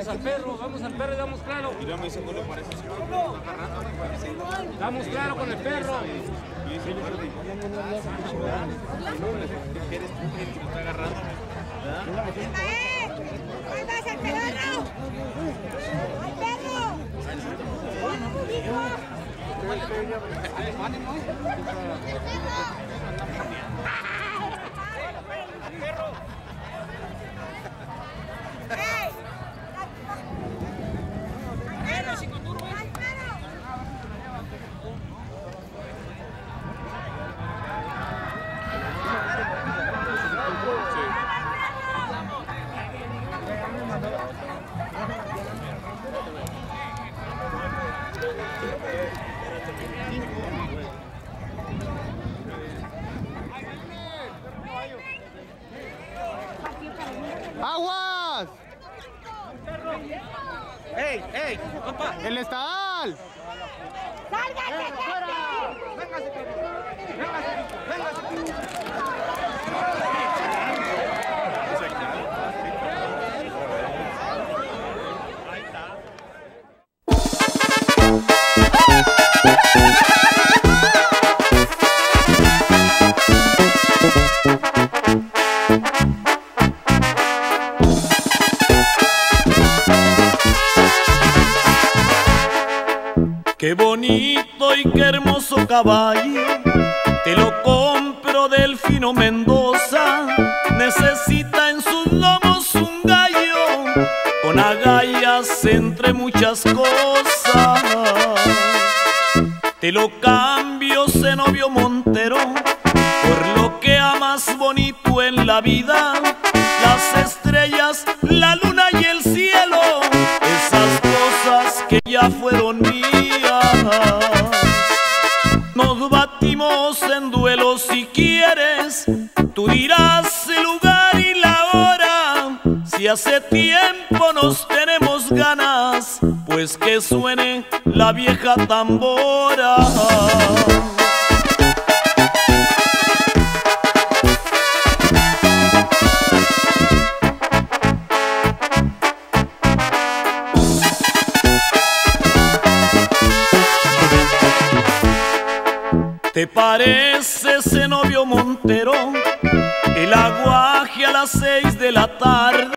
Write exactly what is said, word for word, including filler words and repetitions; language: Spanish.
Vamos al perro, vamos al perro y damos claro. Y no me dice, ¿cómo le parece? Damos claro con el perro. ¿Qué eres tú que me está agarrando? ¡Ahí vas al perro! ¡Al perro! ¡Aguas! ¡Ey, ey, compa! ¡El estadal! ¡Sálgase, gente! ¡Véngase, véngase, véngase! Qué bonito y qué hermoso caballo, te lo compro del Fino Mendoza. Necesita en sus lomos un gallo, con agallas entre muchas cosas. Te lo cambio, cenobio Montero, por lo que amas bonito en la vida, las estrellas, la luna y el cielo, esas cosas que ya fueron mías. Nos batimos en duelo si quieres, tú dirás el lugar y la hora. Si hace tiempo nos tenemos ganas, pues que suene la vieja tambora. ¿Te parece cenobio Montero? El aguaje a las seis de la tarde.